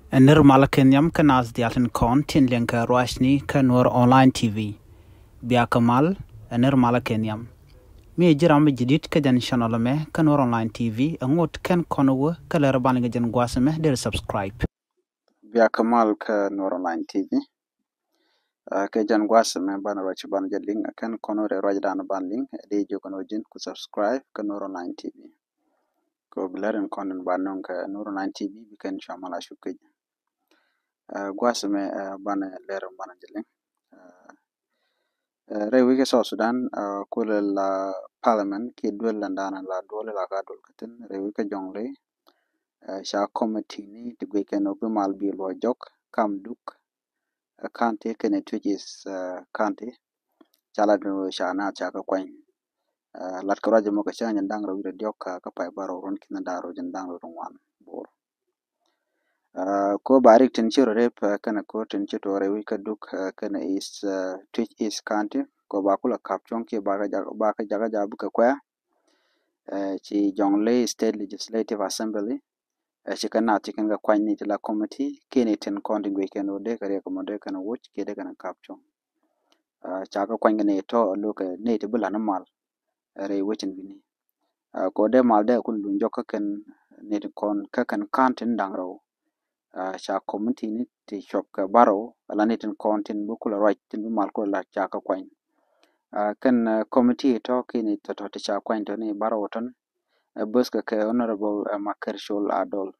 Nirmala Kenyam kanas dialten kon tin lenka ruashni kanur online TV. Bia Kamal Nirmala Kenyam. Mi jiram jidit ka jan channel me kanur online TV ngot ken kono kala ban ga jan gwasme der subscribe. Bia Kamal ka Nur Online TV. Ke jan gwasme ban rachi ban jadling kan kono re rajdan ban link de jokono jin ku subscribe ka Nur Online TV. Ko blaren konen bannon ka Nur Online TV biken chamala shukej. Gwasme ban leren ban jadling. Rewi ke South Sudan kule la parliament ki dwel landana la dole la gadol katen rewi ke jongle sha committee ni tigwe ken obi mal bi lo jok kam duk county kene which is county chala do sha na cha ka kwany lat ko rajo mo ka cha nyandang ro wi diok ka pai baro ron kin daro jandang ro wan bor ko barik tin chiro rep kana ko tin chito rewi ka duk kana is which is county ko ba kula kapchon ke ba ka jaga jabu ka kwa chi jongle state legislative assembly ci kana ci kan ga kwany ni la committee kene ten kondi gwe ken ode kare ko mode kana wuch ke de kana kapchon cha ka kwany ne to lo ka ne te bula na mal re wuchin bini ko de mal de kun dun jokka ken ne te kon ka kan kantin dangro cha committee ni te shop ka baro ala ne ten kontin bu kula right tin mal ko la cha ka kwany kan committee to kene to to cha kwany to ne baro ton bus ka honorable makershol adol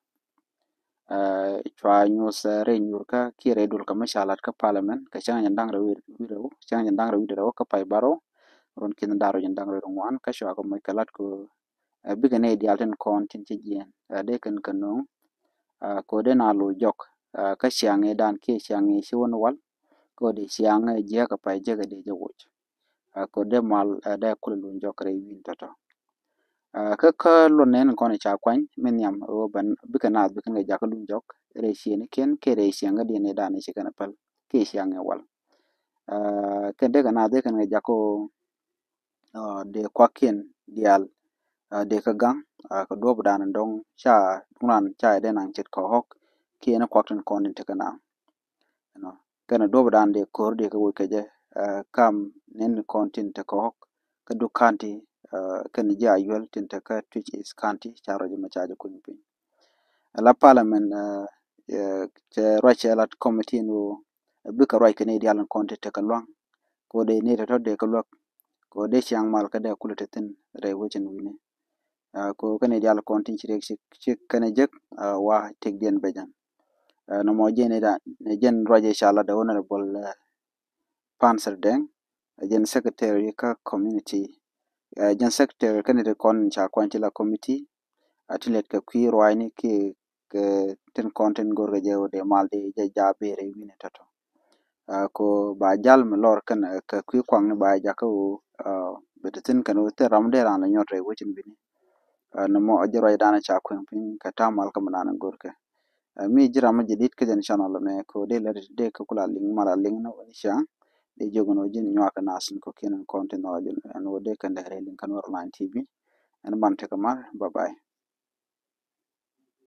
chwa news re nyurka kire dul ka mashalat ka parliament ka changa ndang re wiro changa ndang re wiro ka pai baro ron kin daro ndang re ngwan ka shwa ko mai kalat ko biga ne dialten kon tin ci jien de kan kanu ko de na lo jok ka shange dan ke shange shi won wal ko de shange je ka pai je ga de je wuch ko de mal de kul lu jok re win toto ka lo nen kon cha kwany men yam o ban biga na biga ga jakal lu jok re shi ne ken ke re shi nga de ne dan shi kana pal ke shange wal ke de kana de kan ga jako de kwaken dial de ka gang ka do dan dong cha tunan cha de nan chit ko hok ki na kwakten kon te kana no kana do dan de kor de ka ke je kam nen kontin te ko hok ka du kanti kan ja yol tin te ka twitch is kanti cha ro ma cha ko ni la parliament che roche lat committee no bika roi kene dial konti te ka long ko de ne to de ka lok ko de siang mal ka de kulete tin re wochin wini ko kene dial kontin chirek chik kene jek wa tek den bejan no mo jene da jen roje shala da honorable Panser Deng jen secretary ka community jen secretary kene de kon cha kwanti la committee atilet ka kwi roini ke ten konten gorga je de mal de jabe re wini tato ko ba jal mi lor kan ka kwi kwang ba ja ko betin kan te ram de ran nyot re wochin bini no mo ajiro dana cha kwang pin ka tamal ka manan gorka mi jira ma jidit ka jan channel me ko de la de ko kula ling mala ling no sha de jogono jin nyaka nasin ko kenen content no jin an wode kan de re link kan online tv an man te kamar bye bye